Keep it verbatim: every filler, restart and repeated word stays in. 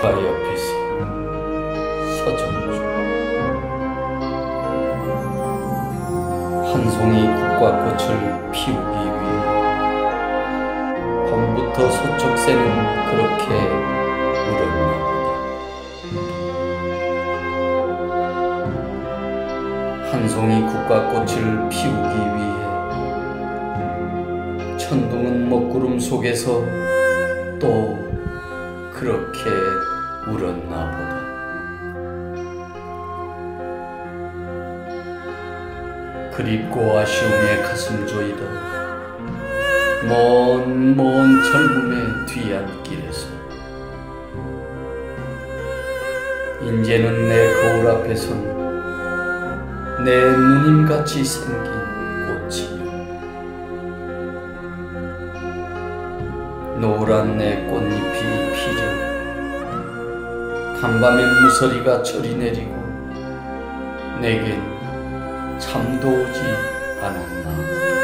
옆에서 서정주 한 송이 국화꽃을 피우기 위해 밤부터 서쪽 새는 그렇게 울었나 보다. 한 송이 국화꽃을 피우기 위해 천둥은 먹구름 속에서 또 그렇게 울었나 보다. 그립고 아쉬움에 가슴 조이던 먼 먼 젊음의 뒤안길에서 인제는 내 거울 앞에선 내 누님같이 생긴 꽃이요, 노란 내 꽃잎이 피려 간밤의 무서리가 저리 내리고 내겐 잠도 오지 않았나.